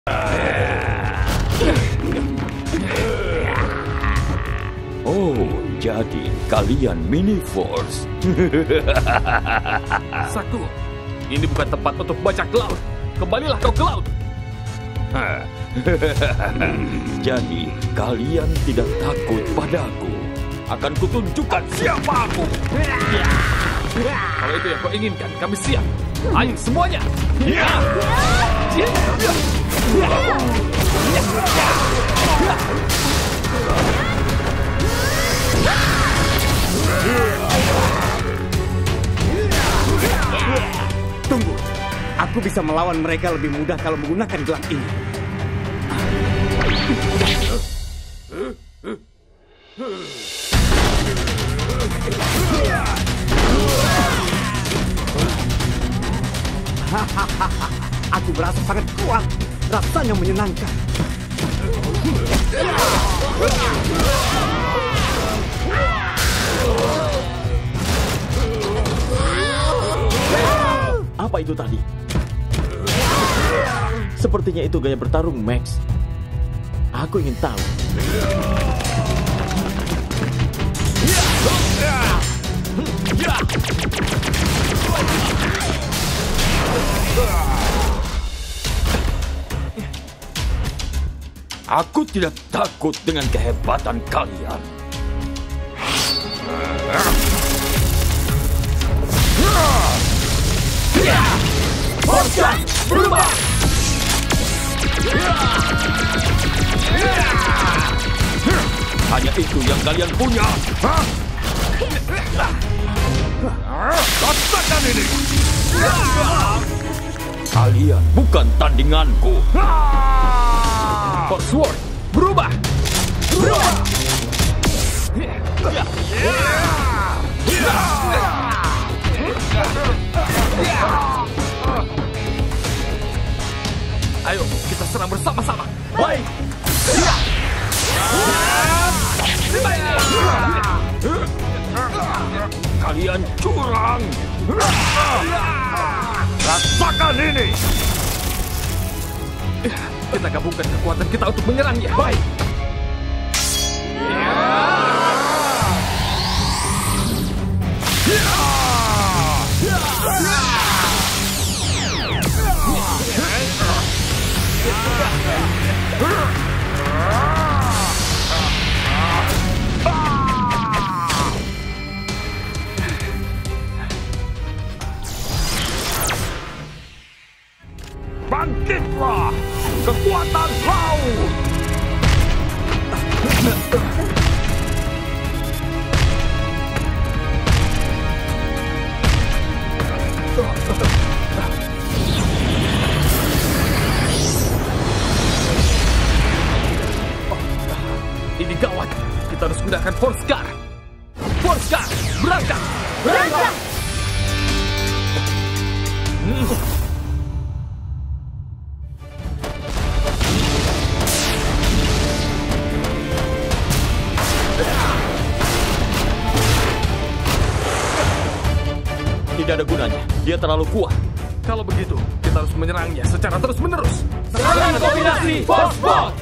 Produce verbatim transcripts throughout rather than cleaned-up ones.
Oh, jadi kalian Mini Force. Saku, ini bukan tempat untuk bajak laut. Kembalilah kau ke laut. Jadi kalian tidak takut padaku. Akan kutunjukkan siapa aku. Kalau itu yang kau inginkan, kami siap. Ayo semuanya. Tunggu, aku bisa melawan mereka lebih mudah kalau menggunakan gelang ini. Hahaha, aku merasa sangat kuat. Rasanya menyenangkan. Apa itu tadi? Sepertinya itu gaya bertarung Max. Aku ingin tahu. Aku tidak takut dengan kehebatan kalian. Force berubah. Hanya itu yang kalian punya. Rasakan ini. Kalian bukan tandinganku. Force Sword berubah. Berubah. Ayo, kita serang bersama-sama. Baik. Kalian curang. Rasakan ini. Kita gabungkan kekuatan kita untuk menyerangnya. Baik. Bangkitlah, kekuatan laut. Ini gawat. Kita harus gunakan Force Guard. Force Guard, berangkat. Berangkat. Hmm. Tidak ada gunanya. Dia terlalu kuat. Kalau begitu, kita harus menyerangnya secara terus-menerus. Serangan kombinasi Force Ball.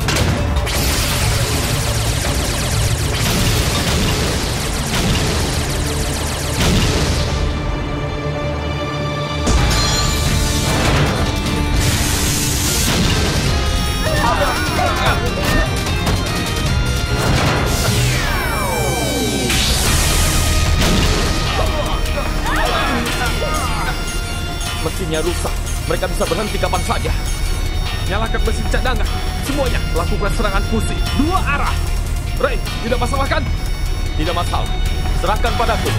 Mesinnya rusak. Mereka bisa berhenti kapan saja. Nyalakan mesin cadangan. Semuanya lakukan serangan fusi. Dua arah. Ray, tidak masalah kan? Tidak masalah. Serahkan padaku.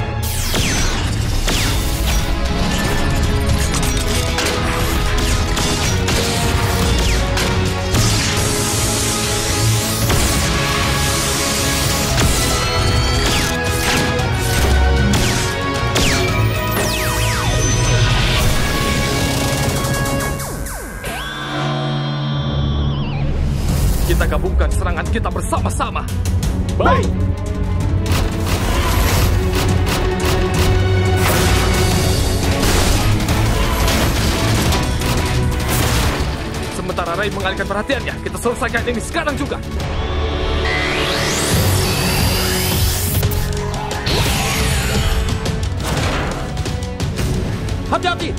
Kita gabungkan serangan kita bersama-sama. Baik. Sementara Ray mengalihkan perhatiannya. Kita selesaikan ini sekarang juga. Hati-hati!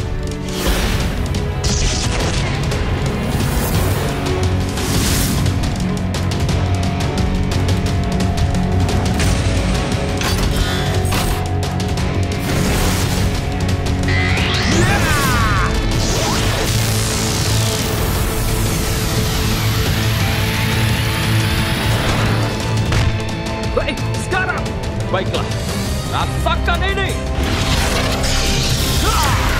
Ray, sekarang. Baiklah, rasakan ini. Ah!